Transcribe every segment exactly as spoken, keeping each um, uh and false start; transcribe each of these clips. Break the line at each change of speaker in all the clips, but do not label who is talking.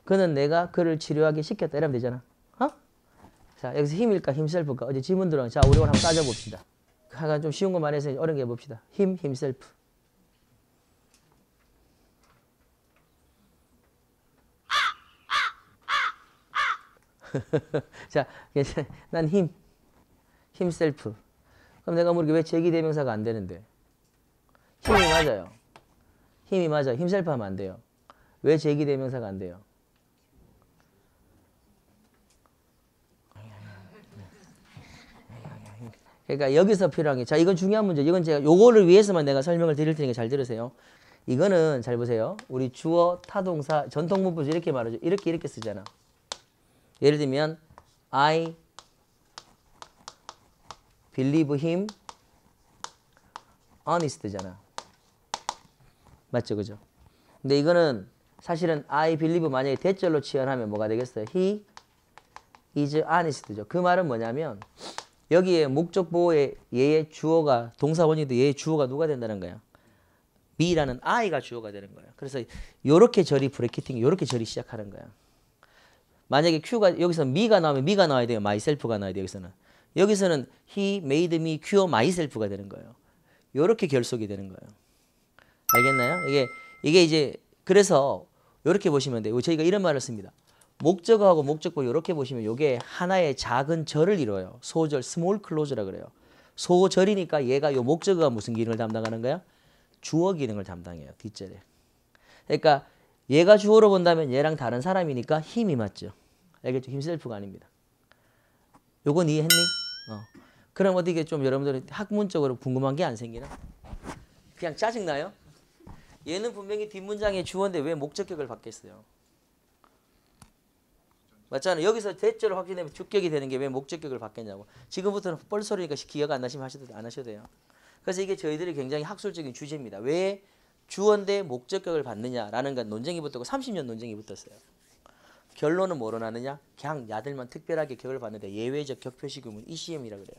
그는 내가 그를 치료하게 시켰다. 이러면 되잖아. 어? 자, 여기서 힘일까 힘셀프일까? 어제 지문 들어. 자, 우리 오늘 한번 따져봅시다. 하나 좀 쉬운 것만 해서 어려운 게 해봅시다. 힘, 힘셀프. 자, 난 힘, 힘셀프. 그럼 내가 모르게 왜 제기대명사가 안 되는데? 힘이 맞아요. 힘이 맞아요. 힘셀프 하면 안 돼요. 왜 제기대명사가 안 돼요? 그러니까 여기서 필요한 게, 자, 이건 중요한 문제. 이건 제가 요거를 위해서만 내가 설명을 드릴 테니까 잘 들으세요. 이거는 잘 보세요. 우리 주어, 타동사, 전통문법에서 이렇게 말하죠. 이렇게 이렇게 쓰잖아. 예를 들면 I believe him honest잖아. 맞죠, 그죠? 근데 이거는 사실은 I believe 만약에 대절로 치환하면 뭐가 되겠어요? He is honest죠. 그 말은 뭐냐면 여기에 목적 보호에 얘의 주어가 동사 원형인데 얘의 주어가 누가 된다는 거야? me라는 I가 주어가 되는 거야. 그래서 요렇게 절이 브래키팅, 요렇게 절이 시작하는 거야. 만약에 Q가 여기서 me가 나오면 me가 나와야 돼요. myself가 나와야 돼요. 여기서는. 여기서는 he made me cure myself가 되는 거예요. 요렇게 결속이 되는 거예요. 알겠나요? 이게 이게 이제 그래서 요렇게 보시면 돼요. 저희가 이런 말을 씁니다. 목적어하고 목적보 이렇게 보시면 이게 하나의 작은 절을 이루어요. 소절, small clause라 그래요. 소절이니까 얘가 요 목적어가 무슨 기능을 담당하는 거야? 주어 기능을 담당해요. 뒷절에. 그러니까 얘가 주어로 본다면 얘랑 다른 사람이니까 힘이 맞죠. 알겠죠? 힘셀프가 아닙니다. 요건 이해했니? 어. 그럼 어떻게 좀 여러분들은 학문적으로 궁금한 게 안 생기나? 그냥 짜증나요? 얘는 분명히 뒷문장의 주어인데 왜 목적격을 받겠어요? 맞잖아요. 여기서 대절을 확진되면 주격이 되는 게 왜 목적격을 받겠냐고. 지금부터는 뻘소리니까 기억 안 나시면 하셔도, 안 하셔도 돼요. 그래서 이게 저희들이 굉장히 학술적인 주제입니다. 왜 주어인데 목적격을 받느냐라는 건 논쟁이 붙었고 삼십 년 논쟁이 붙었어요. 결론은 뭐로 나느냐? 그냥 야들만 특별하게 격을 받는데 예외적 격표시 구문 이씨엠이라 그래요.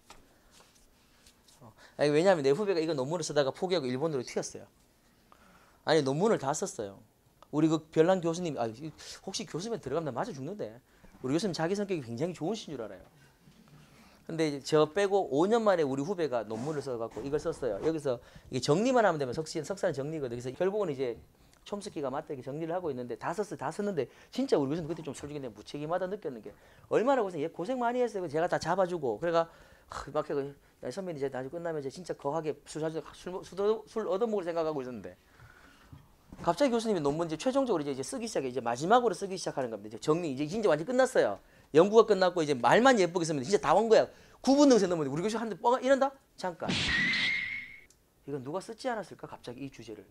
어. 아니, 왜냐하면 내 후배가 이거 논문을 쓰다가 포기하고 일본으로 튀었어요. 아니 논문을 다 썼어요. 우리 그 별난 교수님, 아, 혹시 교수면 들어가면 맞아 죽는데. 우리 교수님 자기 성격이 굉장히 좋으신 줄 알아요. 근데 저 빼고 오 년 만에 우리 후배가 논문을 써갖고 이걸 썼어요. 여기서 이게 정리만 하면 되면 석시, 석사는 정리거든요. 그래서 결국은 이제 촘스키가 맞다 이렇게 정리를 하고 있는데 다 썼어요. 다 썼는데 진짜 우리 교수님 그때 좀 솔직히 내가 무책임하다 느꼈는 게 얼마나 고생, 얘 고생 많이 했어요. 제가 다 잡아주고. 그래가 막 해서 선배님 이제 나중에 끝나면 이제 진짜 거하게 술, 술, 술, 술 얻어먹을 생각하고 있었는데 갑자기 교수님이 논문 이제 최종적으로 이제 쓰기 시작해. 이제 마지막으로 쓰기 시작하는 겁니다. 이제 정리 이제 진짜 완전 끝났어요. 연구가 끝났고 이제 말만 예쁘게 쓰면 진짜 다 온 거야. 구분 능세 넘었는데 우리 교수 한테 뻥 이런다? 잠깐. 이건 누가 쓰지 않았을까? 갑자기 이 주제를.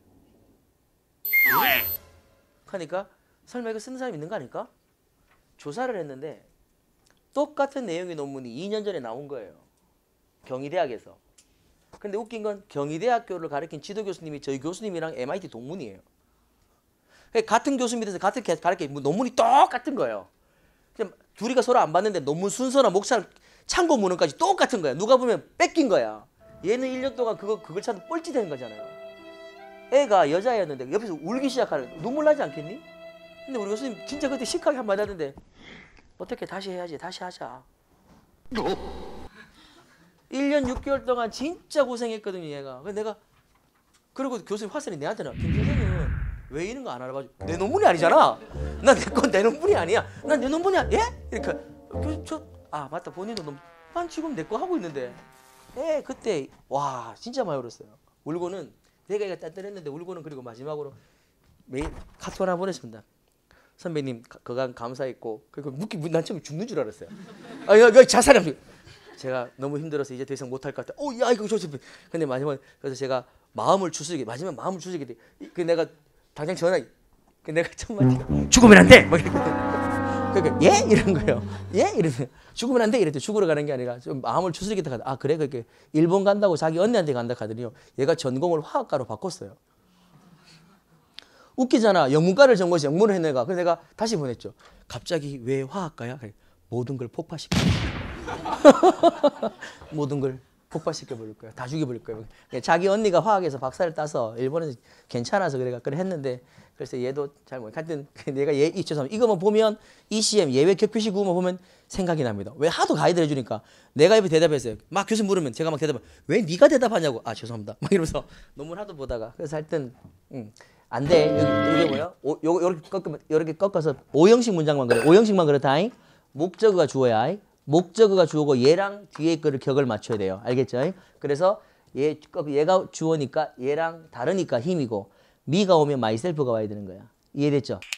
하니까 설마 이거 쓰는 사람이 있는 거 아닐까? 조사를 했는데 똑같은 내용의 논문이 이 년 전에 나온 거예요. 경희대학에서. 근데 웃긴 건 경희대학교를 가르친 지도 교수님이 저희 교수님이랑 엠아이티 동문이에요. 같은 교수 밑에서 같은 가르친 논문이 똑같은 거예요. 둘이가 서로 안 봤는데 논문 순서나 목차랑 참고 문헌까지 똑같은 거야. 누가 보면 뺏긴 거야. 얘는 일 년 동안 그거, 그걸 찾아 뻘짓하는 거잖아요. 애가 여자애였는데 옆에서 울기 시작하는 거야. 눈물 나지 않겠니? 근데 우리 교수님 진짜 그때 시크하게 한마디 하던데 어떻게 다시 해야지, 다시 하자. 일 년 육 개월 동안 진짜 고생했거든요, 얘가. 그래서 내가 그리고 교수님 화살이 내한테는 김 선생님은 왜 이런 거 안 알아봐줘? 내 논문이 아니잖아. 난 내 건 내 논문이 아니야. 난 내 논문이 아니야. 예? 그러니까 교수 저 아 맞다 본인도 논. 난 지금 내 거 하고 있는데. 예 그때 와 진짜 많이 울었어요. 울고는 내가 이거 딴딴했는데 울고는 그리고 마지막으로 매일 카톡 하나 보냈습니다. 선배님 그간 감사했고 그리고 묻기 난 처음에 죽는 줄 알았어요. 아 이거 자살하면 제가 너무 힘들어서 이제 더 이상 못할 것 같아. 어, 야 이거 좋지. 근데 마지막에 그래서 제가 마음을 추스리게 마지막 마음을 추스리게 돼. 그 내가 당장 전화. 그 내가 정말 죽으면 안 돼. 막 이렇게. 그러니까 예 이런 거예요. 예 이러면 죽으면 안 돼. 이랬더니 죽으러 가는 게 아니라 좀 마음을 추스리게 돼. 아 그래 그렇게 일본 간다고 자기 언니한테 간다 하더니요. 얘가 전공을 화학과로 바꿨어요. 웃기잖아. 영문과를 전공해서 영문을 했네가. 그래서 내가 다시 보냈죠. 갑자기 왜 화학과야? 모든 걸 폭파시켜. 모든 걸 폭발시켜 버릴 거야. 다 죽여 버릴 거야. 자기 언니가 화학에서 박사를 따서 일본에서 괜찮아서 그래가 그래 했는데 그래서 얘도 잘 모르. 하여튼 내가 얘 이 죄송합니다. 이거만 보면 이씨엠 예외 격표시 구호만 보면 생각이 납니다. 왜 하도 가이드를 해주니까 내가 이렇게 대답했어요. 막 교수 물으면 제가 막 대답해. 왜 네가 대답하냐고. 아 죄송합니다. 막 이러면서 논문 하도 보다가 그래서 하여튼 음, 안 돼. 여기 이게 뭐야? 오, 요 요렇게 꺾으면 요렇게 꺾어서 오형식 문장만 그래. 오형식만 그렇다잉. 목적어가 주어야. 목적어가 주어고 얘랑 뒤에 거를 격을 맞춰야 돼요. 알겠죠? 그래서 얘 얘가 주어니까 얘랑 다르니까 힘이고 미가 오면 myself가 와야 되는 거야. 이해됐죠?